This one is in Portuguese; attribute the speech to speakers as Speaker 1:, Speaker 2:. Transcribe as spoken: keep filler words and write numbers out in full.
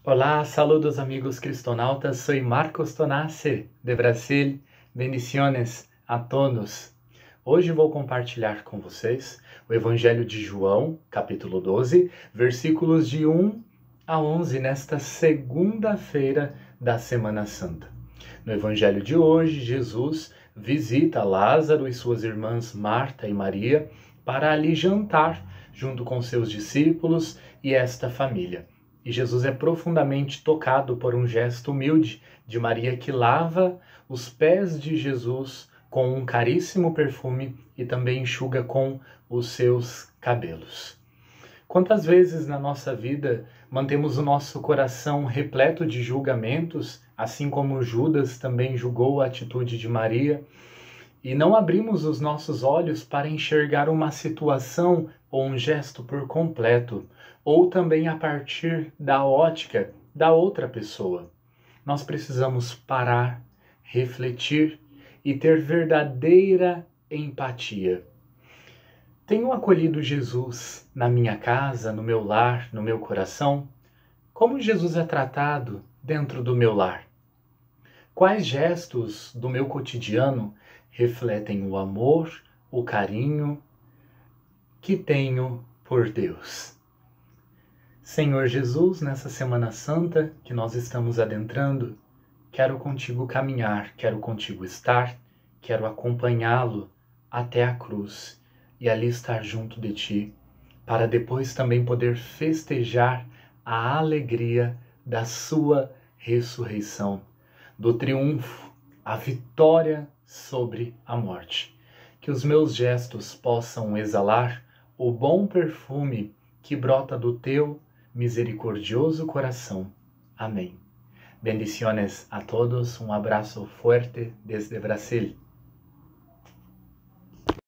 Speaker 1: Olá, saludos amigos cristonautas, soy Marcos Tonassi, de Brasil, bendiciones a todos. Hoje vou compartilhar com vocês o Evangelho de João, capítulo doze, versículos de um a onze, nesta segunda-feira da Semana Santa. No Evangelho de hoje, Jesus visita Lázaro e suas irmãs Marta e Maria para ali jantar junto com seus discípulos e esta família. E Jesus é profundamente tocado por um gesto humilde de Maria, que lava os pés de Jesus com um caríssimo perfume e também enxuga com os seus cabelos. Quantas vezes na nossa vida mantemos o nosso coração repleto de julgamentos, assim como Judas também julgou a atitude de Maria, e não abrimos os nossos olhos para enxergar uma situação ou um gesto por completo, ou também a partir da ótica da outra pessoa. Nós precisamos parar, refletir e ter verdadeira empatia. Tenho acolhido Jesus na minha casa, no meu lar, no meu coração? Como Jesus é tratado dentro do meu lar? Quais gestos do meu cotidiano refletem o amor, o carinho que tenho por Deus? Senhor Jesus, nessa Semana Santa que nós estamos adentrando, quero contigo caminhar, quero contigo estar, quero acompanhá-lo até a cruz e ali estar junto de ti, para depois também poder festejar a alegria da sua ressurreição, do triunfo, a vitória sobre a morte. Que os meus gestos possam exalar o bom perfume que brota do teu misericordioso coração. Amém. Bendiciones a todos, um abraço fuerte desde Brasil.